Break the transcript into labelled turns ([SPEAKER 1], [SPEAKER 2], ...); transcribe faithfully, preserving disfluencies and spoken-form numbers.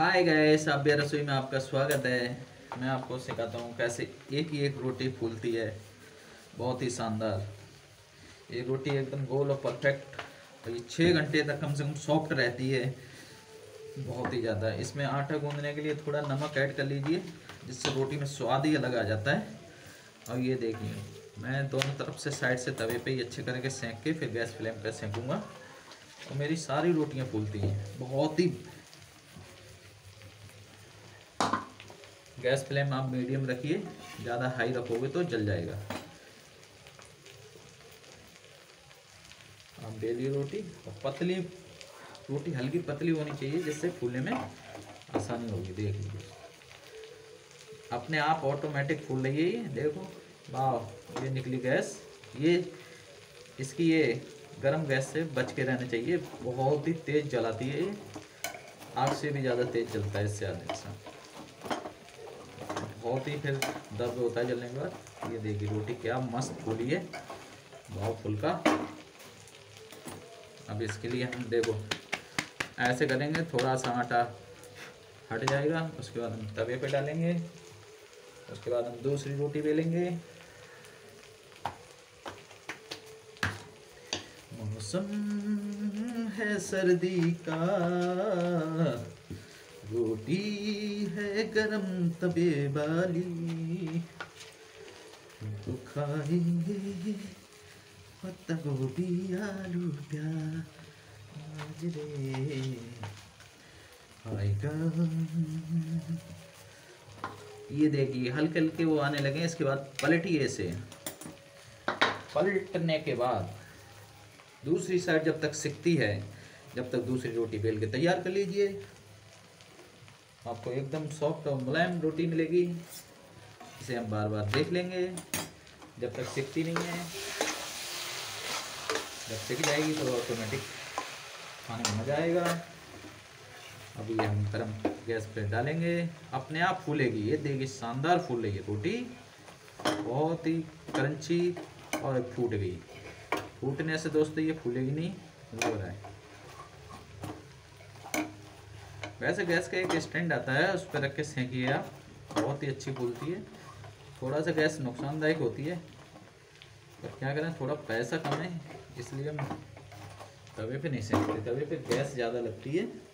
[SPEAKER 1] Hi guys, साबिया रसोई में आपका स्वागत है। मैं आपको सिखाता हूँ कैसे एक ही एक रोटी फूलती है। बहुत ही शानदार। ये रोटी एकदम गोल और परफेक्ट। और ये छः घंटे तक कम से कम सॉफ्ट रहती है, बहुत ही ज़्यादा। इसमें आटा गूंदने के लिए थोड़ा नमक ऐड कर लीजिए, जिससे रोटी में स्वाद ही अलग आ जाता है। और ये देखिए, मैं दोनों तरफ से साइड से तवे पे ही अच्छे करके सेंक के फिर गैस फ्लेम पे सेंकूँगा और मेरी सारी रोटियाँ फूलती हैं बहुत ही। गैस फ्लेम आप मीडियम रखिए, ज़्यादा हाई रखोगे तो जल जाएगा। आप बेलिए रोटी, और पतली रोटी हल्की पतली होनी चाहिए, जिससे फूलने में आसानी होगी। देख लीजिए, अपने आप ऑटोमेटिक फूल रही है ये। देखो, वाह, ये निकली गैस। ये इसकी ये गरम गैस से बच के रहना चाहिए, बहुत ही तेज़ जलाती है ये। आग से भी ज़्यादा तेज़ जलता है इससे अधिक सा, बहुत ही फिर दर्द होता है जलने के बाद। ये देखिए रोटी क्या मस्त फूली है, बहुत फुल्का। अब इसके लिए हम देखो ऐसे करेंगे, थोड़ा सा आटा हट जाएगा, उसके बाद हम तवे पे डालेंगे, उसके बाद हम दूसरी रोटी बेलेंगे। मौसम है सर्दी का, रोटी है गरम तवे वाली, तो खाएंगे पत्ता गोभी आलू प्याज रे आएगा। ये देखिए हल्के हल्के वो आने लगे। इसके बाद पलटिए इसे। पलटने के बाद दूसरी साइड जब तक सिकती है, जब तक दूसरी रोटी बेल के तैयार कर लीजिए। आपको एकदम सॉफ्ट और मुलायम रोटी मिलेगी। इसे हम बार बार देख लेंगे जब तक सिकती नहीं है। जब सिक जाएगी तो ऑटोमेटिक खाने में मज़ा आएगा। अभी हम गरम गैस पे डालेंगे, अपने आप फूलेगी। ये देखिए शानदार फूल रही है रोटी, बहुत ही क्रंची और फूट गई। फूटने से दोस्तों ये फूलेगी नहीं, लग रहा है। वैसे गैस का एक स्टैंड आता है, उस पर रख के सेंकिए आप, बहुत ही अच्छी फूलती है। थोड़ा सा गैस नुकसानदायक होती है, पर क्या करें, थोड़ा पैसा कम है इसलिए हम तवे पे नहीं सेंकते। तवे पे गैस ज़्यादा लगती है।